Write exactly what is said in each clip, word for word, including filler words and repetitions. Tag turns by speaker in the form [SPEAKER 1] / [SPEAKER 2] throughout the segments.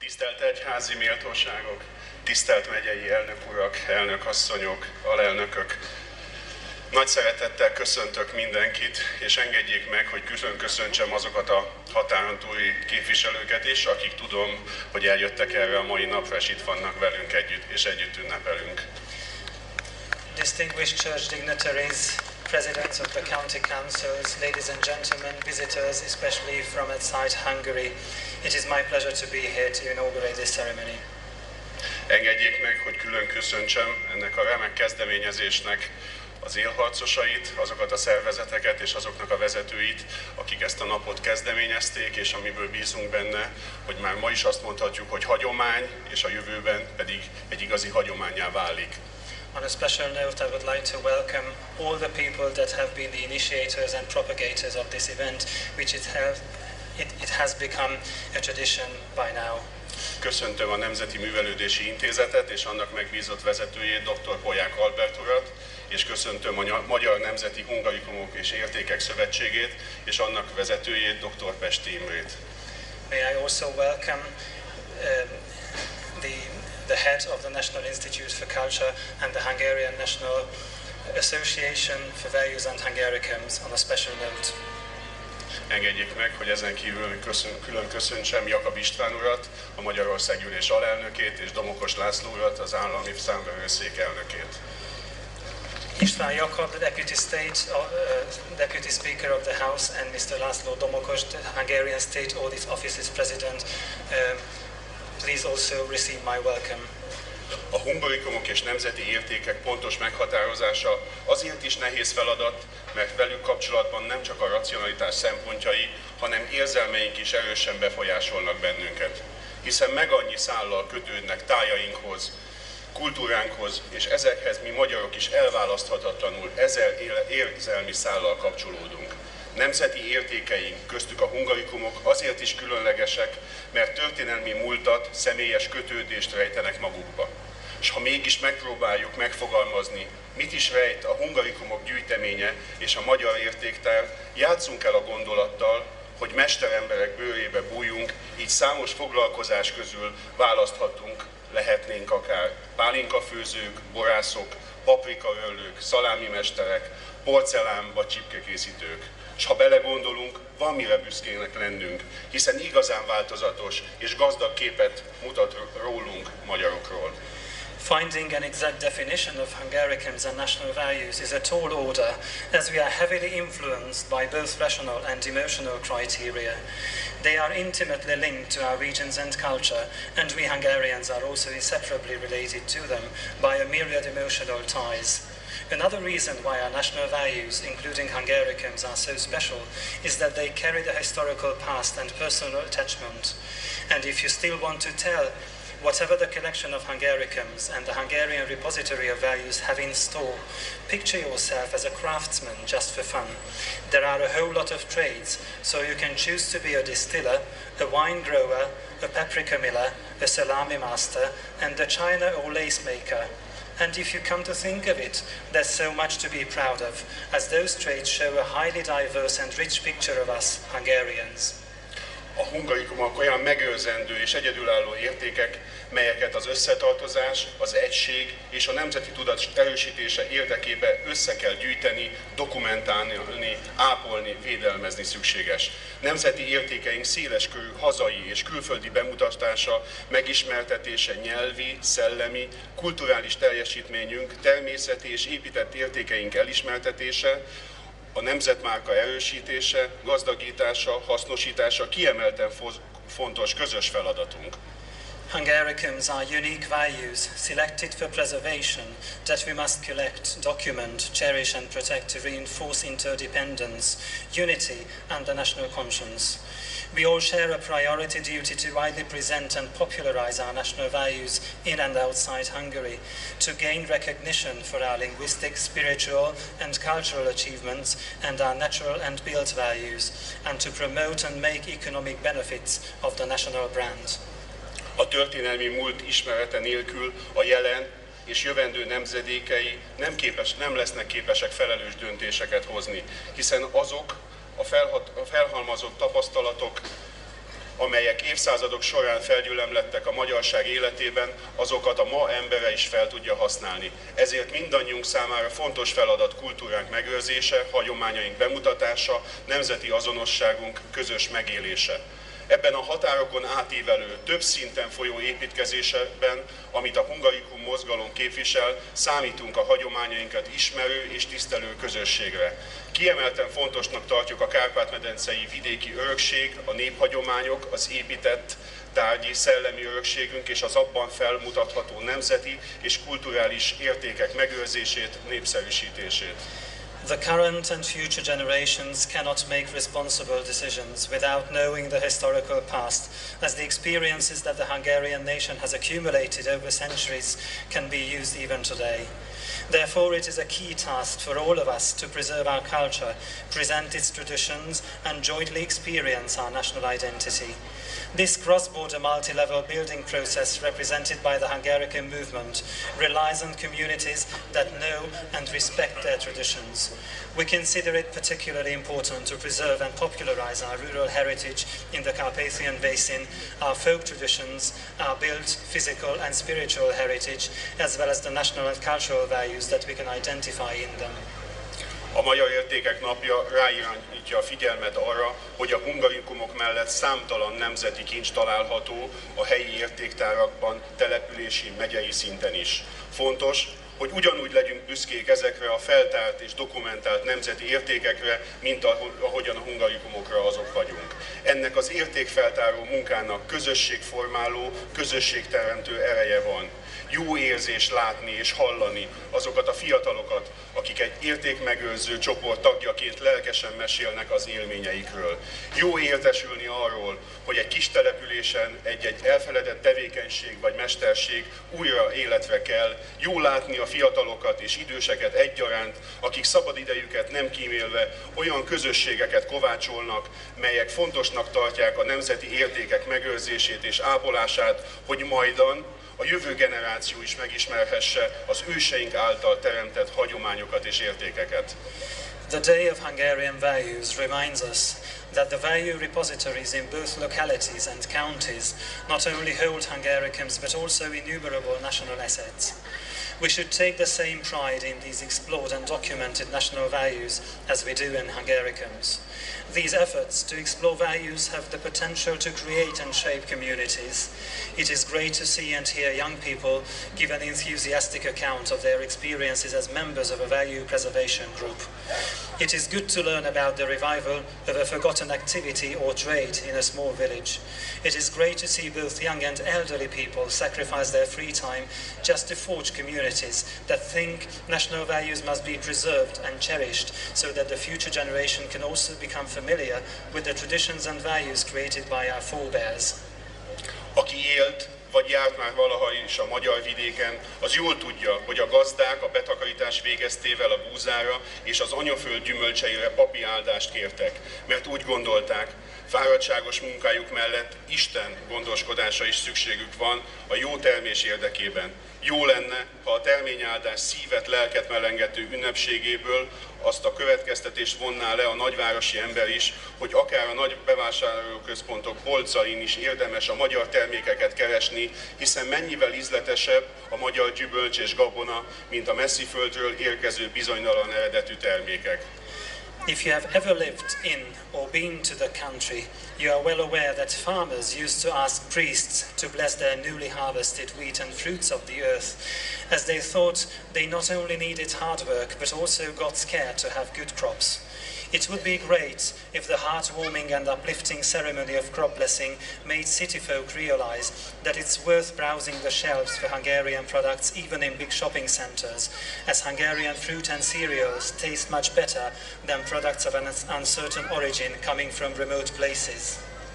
[SPEAKER 1] Tisztelt egyházi méltóságok, tisztelt megyei elnök urak, elnökasszonyok, alelnökök! Nagy szeretettel köszöntök mindenkit, és engedjék meg, hogy külön köszöntsem azokat a határon túli képviselőket is, akik tudom, hogy eljöttek erre a mai napra, és itt vannak velünk együtt, és együtt ünnepelünk.
[SPEAKER 2] Distinguished church dignitaries, presidents of the county councils, ladies and gentlemen, visitors, especially from outside Hungary, it is my pleasure to be here to inaugurate this ceremony.
[SPEAKER 1] Engedjék meg, hogy külön köszöntsem ennek a remek kezdeményezésnek az élharcosait, azokat a szervezeteket és azoknak a vezetőit, akik ezt a napot kezdeményezték, és amiből bízunk benne, hogy már ma is azt mondhatjuk, hogy hagyomány, és a jövőben pedig egy igazi hagyománnyá válik.
[SPEAKER 2] On a special note, I would like to welcome all the people that have been the initiators and propagators of this event, which it, have, it, it has become a tradition by now.
[SPEAKER 1] Köszöntöm a Nemzeti Művelődési Intézetet és annak megbízott vezetőjét, dr. Polyák Albert urat, és köszöntöm a Magyar Nemzeti Hungarikumok és Értékek Szövetségét és annak vezetőjét, dr. Pesti Imrét.
[SPEAKER 2] May I also welcome uh, the, the head of the National Institute for Culture and the Hungarian National Association for Values and Hungarians on a special note.
[SPEAKER 1] Engedjék meg, hogy ezen kívül köszön, külön köszöntsem Jakab István urat, a Magyarországgyűlés alelnökét, és Domokos László urat, az állami számvevőszék elnökét.
[SPEAKER 2] István Jakab, the Deputy State, uh, Deputy Speaker of the House, and mister László Domokos, the Hungarian State Audit Office's President, uh, please also receive my welcome.
[SPEAKER 1] A hungarikumok és nemzeti értékek pontos meghatározása azért is nehéz feladat, mert velük kapcsolatban nem csak a racionalitás szempontjai, hanem érzelmeink is erősen befolyásolnak bennünket. Hiszen meg annyi szállal kötődnek tájainkhoz, kultúránkhoz, és ezekhez mi magyarok is elválaszthatatlanul ezer érzelmi szállal kapcsolódunk. Nemzeti értékeink, köztük a hungarikumok azért is különlegesek, mert történelmi múltat, személyes kötődést rejtenek magukba. És ha mégis megpróbáljuk megfogalmazni, mit is rejt a hungarikumok gyűjteménye és a magyar értéktár, játsszunk el a gondolattal, hogy mesteremberek bőrébe bújjunk, így számos foglalkozás közül választhatunk, lehetnénk akár pálinkafőzők, borászok, paprikaörlők, szalámimesterek, porcelán vagy csipkekészítők. És ha belegondolunk, van mire büszkének lennünk, hiszen igazán változatos és gazdag képet mutat rólunk, magyarokról.
[SPEAKER 2] Finding an exact definition of Hungaricans and national values is a tall order, as we are heavily influenced by both rational and emotional criteria. They are intimately linked to our regions and culture, and we Hungarians are also inseparably related to them by a myriad emotional ties. Another reason why our national values, including Hungaricans, are so special is that they carry the historical past and personal attachment. And if you still want to tell whatever the collection of Hungaricans and the Hungarian repository of values have in store, picture yourself as a craftsman just for fun. There are a whole lot of trades, so you can choose to be a distiller, a wine grower, a paprika miller, a salami master, and a china or lace maker. And if you come to think of it, there's so much to be proud of, as those trades show a highly diverse and rich picture of us, Hungarians.
[SPEAKER 1] A hungarikumok olyan megőrzendő és egyedülálló értékek, melyeket az összetartozás, az egység és a nemzeti tudat erősítése érdekében össze kell gyűjteni, dokumentálni, ápolni, védelmezni szükséges. Nemzeti értékeink széleskörű hazai és külföldi bemutatása, megismertetése nyelvi, szellemi, kulturális teljesítményünk, természeti és épített értékeink elismertetése, a nemzetmárka erősítése, gazdagítása, hasznosítása kiemelten fontos közös feladatunk.
[SPEAKER 2] Hungaricans are unique values selected for preservation that we must collect, document, cherish and protect to reinforce interdependence, unity and the national conscience. We all share a priority duty to widely present and popularize our national values in and outside Hungary, to gain recognition for our linguistic, spiritual and cultural achievements and our natural and built values, and to promote and make economic benefits of the national brand.
[SPEAKER 1] A történelmi múlt ismerete nélkül a jelen és jövendő nemzedékei nem, képes, nem lesznek képesek felelős döntéseket hozni, hiszen azok a, felhat, a felhalmozott tapasztalatok amelyek évszázadok során felgyülemlettek a magyarság életében, azokat a ma embere is fel tudja használni. Ezért mindannyiunk számára fontos feladat kultúránk megőrzése, hagyományaink bemutatása, nemzeti azonosságunk közös megélése. Ebben a határokon átívelő, több szinten folyó építkezésben, amit a Hungarikum mozgalom képvisel, számítunk a hagyományainkat ismerő és tisztelő közösségre. Kiemelten fontosnak tartjuk a kárpát-medencei vidéki örökség, a néphagyományok, az épített tárgyi, szellemi örökségünk és az abban felmutatható nemzeti és kulturális értékek megőrzését, népszerűsítését.
[SPEAKER 2] The current and future generations cannot make responsible decisions without knowing the historical past, as the experiences that the Hungarian nation has accumulated over centuries can be used even today. Therefore, it is a key task for all of us to preserve our culture, present its traditions, and jointly experience our national identity. This cross-border multi-level building process represented by the Hungarian movement relies on communities that know and respect their traditions. We consider it particularly important to preserve and popularize our rural heritage in the Carpathian Basin, our folk traditions, our built, physical and spiritual heritage, as well as the national and cultural values that we can identify in them.
[SPEAKER 1] A Magyar Értékek Napja ráirányítja a figyelmet arra, hogy a hungarikumok mellett számtalan nemzeti kincs található a helyi értéktárakban, települési, megyei szinten is. Fontos, hogy ugyanúgy legyünk büszkék ezekre a feltárt és dokumentált nemzeti értékekre, mint ahogyan a hungarikumokra azok vagyunk. Ennek az értékfeltáró munkának közösségformáló, közösségteremtő ereje van. Jó érzés látni és hallani azokat a fiatalokat, akik egy értékmegőrző csoport tagjaként lelkesen mesélnek az élményeikről. Jó értesülni arról, hogy egy kis településen egy-egy elfeledett tevékenység vagy mesterség újra életre kell. Jó látni a fiatalokat és időseket egyaránt, akik szabadidejüket nem kímélve olyan közösségeket kovácsolnak, melyek fontosnak tartják a nemzeti értékek megőrzését és ápolását, hogy majdan a jövő generáció is megismerhesse az őseink által teremtett hagyományokat és értékeket.
[SPEAKER 2] The Day of Hungarian Values reminds us that the value repositories in both localities and counties not only hold Hungaricums but also innumerable national assets. We should take the same pride in these explored and documented national values as we do in Hungaricums. These efforts to explore values have the potential to create and shape communities. It is great to see and hear young people give an enthusiastic account of their experiences as members of a value preservation group. It is good to learn about the revival of a forgotten activity or trade in a small village. It is great to see both young and elderly people sacrifice their free time just to forge communities that think national values must be preserved and cherished so that the future generation can also become familiar with the traditions and values created by our forebears.
[SPEAKER 1] Aki élt, vagy járt már valaha is a magyar vidéken, az jól tudja, hogy a gazdák a betakarítás végeztével a búzára és az anyaföld gyümölcseire papi áldást kértek, mert úgy gondolták, fáradtságos munkájuk mellett Isten gondoskodása is szükségük van a jó termés érdekében. Jó lenne, ha a terményáldás szívet, lelket melengető ünnepségéből azt a következtetést vonná le a nagyvárosi ember is, hogy akár a nagy bevásárlóközpontok polcain is érdemes a magyar termékeket keresni, hiszen mennyivel ízletesebb a magyar gyümölcs és gabona, mint a messzi földről érkező bizonytalan eredetű termékek.
[SPEAKER 2] If you have ever lived in or been to the country, you are well aware that farmers used to ask priests to bless their newly harvested wheat and fruits of the earth, as they thought they not only needed hard work, but also God's care to have good crops. It would be great if the heartwarming and uplifting ceremony of crop blessing made city folk realize that it's worth browsing the shelves for Hungarian products even in big shopping centers, as Hungarian fruit and cereals taste much better than products of an uncertain origin coming from remote places.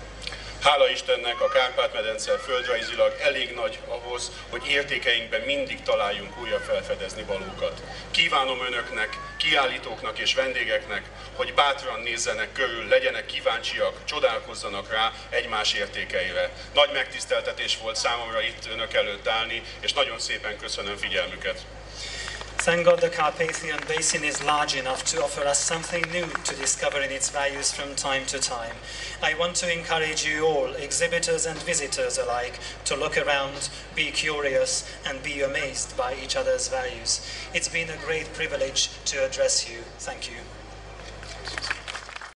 [SPEAKER 1] Hála Istennek, a Kárpát-medence földrajzilag elég nagy ahhoz, hogy értékeinkben mindig találjunk újra felfedezni valókat. Kívánom önöknek, kiállítóknak és vendégeknek, hogy bátran nézzenek körül, legyenek kíváncsiak, csodálkozzanak rá egymás értékeire. Nagy megtiszteltetés volt számomra itt önök előtt állni, és nagyon szépen köszönöm figyelmüket.
[SPEAKER 2] Thank God the Carpathian Basin is large enough to offer us something new to discover in its values from time to time. I want to encourage you all, exhibitors and visitors alike, to look around, be curious, and be amazed by each other's values. It's been a great privilege to address you. Thank you.